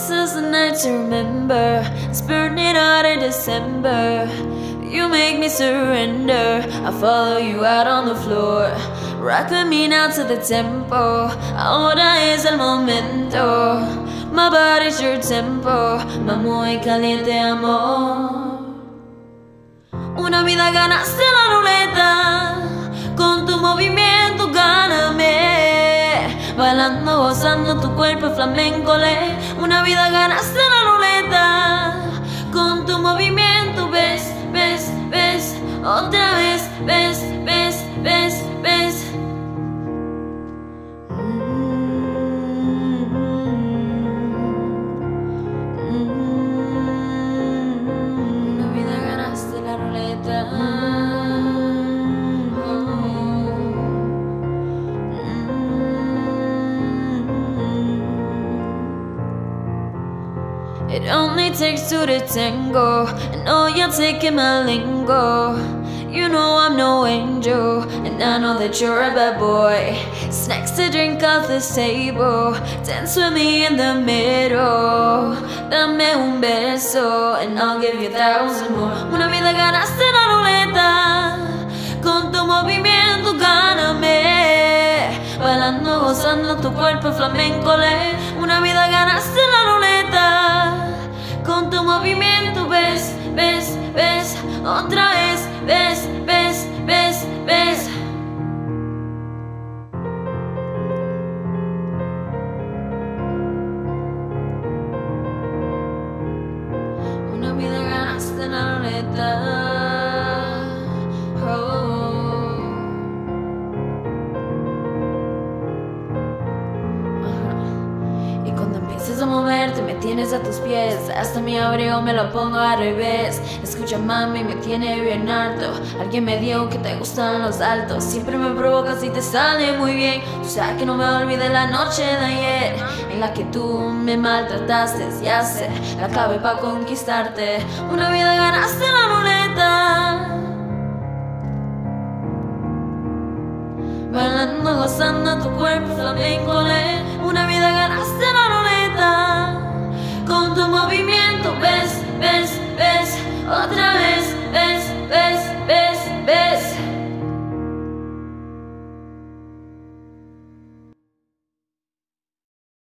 This is the night to remember. It's burning hot in December. You make me surrender. I follow you out on the floor. Rock with me now to the tempo. Ahora es el momento. My body's your tempo. Muy caliente amor. Una vida ganaste la ruleta. Con tu movimiento gáname. Bailando, gozando tu cuerpo flamenco le. Una vida ganaste la ruleta. Con tu movimiento ves, ves, ves. Otra vez ves, ves, ves, ves. Una vida ganaste la ruleta. It only takes two to tango. I know you're taking my lingo. You know I'm no angel, and I know that you're a bad boy. Snacks to drink off this table. Dance with me in the middle. Dame un beso, and I'll give you 1,000 more. Una vida ganaste la ruleta. Con tu movimiento gáname. Bailando, gozando tu cuerpo flamenco le. Una vida ganaste la ruleta. Con tu movimiento ves, ves, ves. Otra vez ves, ves, ves, ves. Una vida ganaste la ruleta. Cuando empieces a moverte me tienes a tus pies. Hasta mi abrigo me lo pongo al revés. Escucha mami, me tiene bien harto. Alguien me dijo que te gustan los altos. Siempre me provocas y te sale muy bien. Tú sabes que no me olvidé la noche de ayer en la que tú me maltrataste. Ya sé, la clave para conquistarte. Una vida ganaste la ruleta. Bailando, gozando tu cuerpo flamenco le. Una vida ganaste la ruleta.